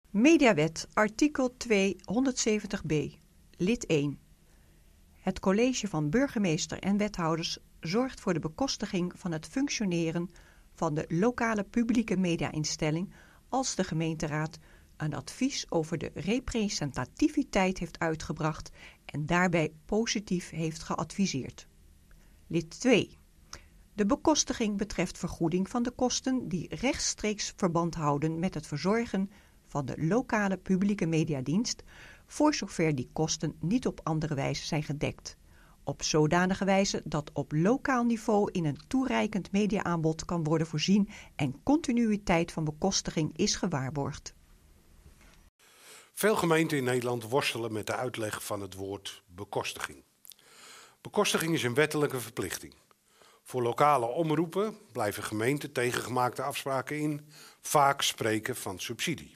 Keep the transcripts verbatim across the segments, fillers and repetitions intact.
Mediawet, artikel tweehonderdzeventig b, lid één. Het college van burgemeester en wethouders zorgt voor de bekostiging van het functioneren van de lokale publieke media-instelling als de gemeenteraad een advies over de representativiteit heeft uitgebracht en daarbij positief heeft geadviseerd. Lid twee. De bekostiging betreft vergoeding van de kosten die rechtstreeks verband houden met het verzorgen van de lokale publieke mediadienst, voor zover die kosten niet op andere wijze zijn gedekt, op zodanige wijze dat op lokaal niveau in een toereikend mediaaanbod kan worden voorzien en continuïteit van bekostiging is gewaarborgd. Veel gemeenten in Nederland worstelen met de uitleg van het woord bekostiging. Bekostiging is een wettelijke verplichting. Voor lokale omroepen blijven gemeenten tegengemaakte afspraken in vaak spreken van subsidie.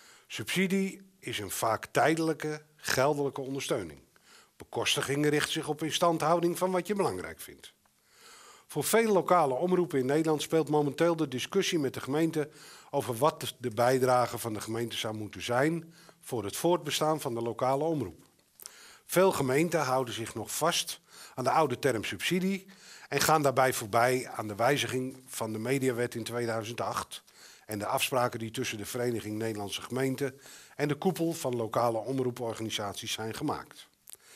Subsidie is een vaak tijdelijke, geldelijke ondersteuning. Bekostiging richt zich op instandhouding van wat je belangrijk vindt. Voor veel lokale omroepen in Nederland speelt momenteel de discussie met de gemeente over wat de bijdrage van de gemeente zou moeten zijn voor het voortbestaan van de lokale omroep. Veel gemeenten houden zich nog vast aan de oude term subsidie en gaan daarbij voorbij aan de wijziging van de Mediawet in tweeduizend acht en de afspraken die tussen de Vereniging Nederlandse Gemeenten en de koepel van lokale omroeporganisaties zijn gemaakt.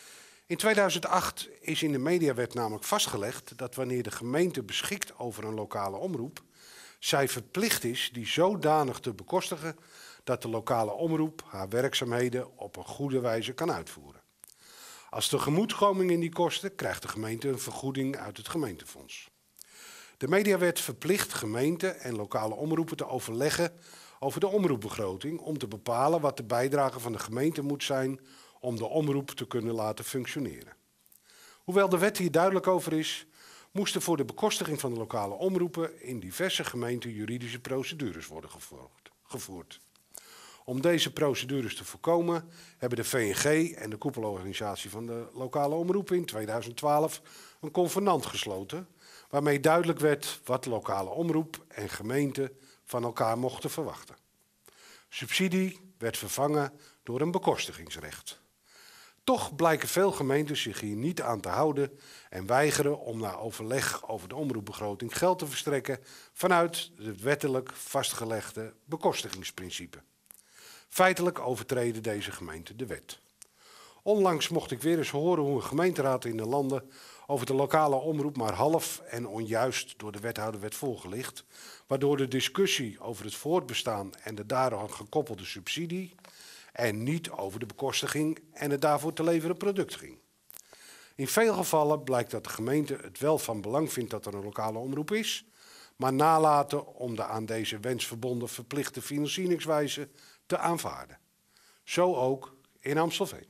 In tweeduizend acht is in de Mediawet namelijk vastgelegd dat wanneer de gemeente beschikt over een lokale omroep, zij verplicht is die zodanig te bekostigen dat de lokale omroep haar werkzaamheden op een goede wijze kan uitvoeren. Als tegemoetkoming in die kosten krijgt de gemeente een vergoeding uit het gemeentefonds. De Mediawet verplicht gemeenten en lokale omroepen te overleggen over de omroepbegroting om te bepalen wat de bijdrage van de gemeente moet zijn om de omroep te kunnen laten functioneren. Hoewel de wet hier duidelijk over is, moesten voor de bekostiging van de lokale omroepen in diverse gemeenten juridische procedures worden gevoerd. Om deze procedures te voorkomen hebben de V N G en de koepelorganisatie van de lokale omroepen in tweeduizend twaalf een convenant gesloten, waarmee duidelijk werd wat lokale omroep en gemeente van elkaar mochten verwachten. Subsidie werd vervangen door een bekostigingsrecht. Toch blijken veel gemeenten zich hier niet aan te houden en weigeren om na overleg over de omroepbegroting geld te verstrekken vanuit het wettelijk vastgelegde bekostigingsprincipe. Feitelijk overtreden deze gemeenten de wet. Onlangs mocht ik weer eens horen hoe een gemeenteraad in de landen over de lokale omroep maar half en onjuist door de wethouder werd voorgelicht, waardoor de discussie over het voortbestaan en de daaraan gekoppelde subsidie en niet over de bekostiging en het daarvoor te leveren product ging. In veel gevallen blijkt dat de gemeente het wel van belang vindt dat er een lokale omroep is, maar nalaten om de aan deze wens verbonden verplichte financieringswijze te aanvaarden. Zo ook in Amstelveen.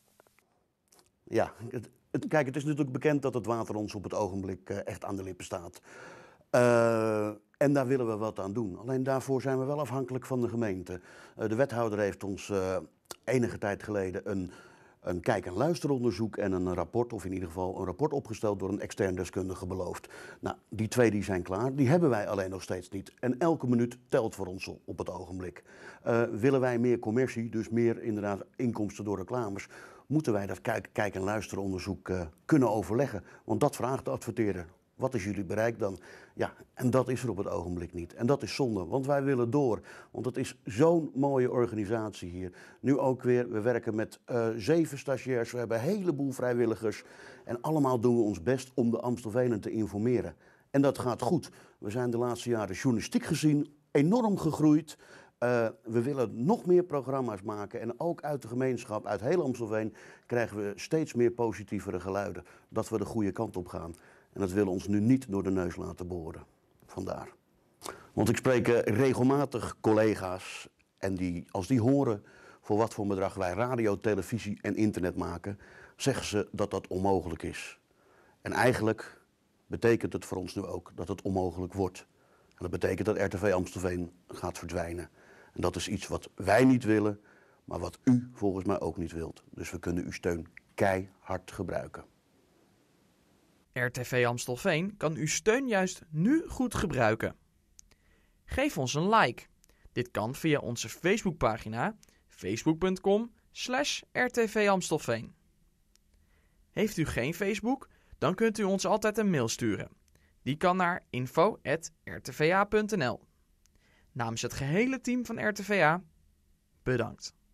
Ja, het, het, kijk, het is natuurlijk bekend dat het water ons op het ogenblik uh, echt aan de lippen staat. Uh, en daar willen we wat aan doen. Alleen daarvoor zijn we wel afhankelijk van de gemeente. Uh, de wethouder heeft ons uh, enige tijd geleden een, een kijk- en luisteronderzoek en een rapport, of in ieder geval een rapport opgesteld door een extern deskundige beloofd. Nou, die twee die zijn klaar, die hebben wij alleen nog steeds niet. En elke minuut telt voor ons op het ogenblik. Uh, willen wij meer commercie, dus meer inderdaad inkomsten door reclames, moeten wij dat kijk-, kijk- en luisteronderzoek uh, kunnen overleggen. Want dat vraagt de adverteerder. Wat is jullie bereik dan? Ja, en dat is er op het ogenblik niet. En dat is zonde, want wij willen door. Want het is zo'n mooie organisatie hier. Nu ook weer, we werken met uh, zeven stagiairs, we hebben een heleboel vrijwilligers. En allemaal doen we ons best om de Amstelvenen te informeren. En dat gaat goed. We zijn de laatste jaren journalistiek gezien enorm gegroeid. Uh, we willen nog meer programma's maken en ook uit de gemeenschap, uit heel Amstelveen, krijgen we steeds meer positievere geluiden. Dat we de goede kant op gaan. En dat willen ons nu niet door de neus laten boren. Vandaar. Want ik spreek uh, regelmatig collega's en die, als die horen voor wat voor bedrag wij radio, televisie en internet maken, zeggen ze dat dat onmogelijk is. En eigenlijk betekent het voor ons nu ook dat het onmogelijk wordt. En dat betekent dat R T V Amstelveen gaat verdwijnen. En dat is iets wat wij niet willen, maar wat u volgens mij ook niet wilt. Dus we kunnen uw steun keihard gebruiken. R T V Amstelveen kan uw steun juist nu goed gebruiken. Geef ons een like. Dit kan via onze Facebookpagina facebook punt com slash r t v Amstelveen. Heeft u geen Facebook? Dan kunt u ons altijd een mail sturen. Die kan naar info at r t v a punt n l. Namens het gehele team van R T V A, bedankt.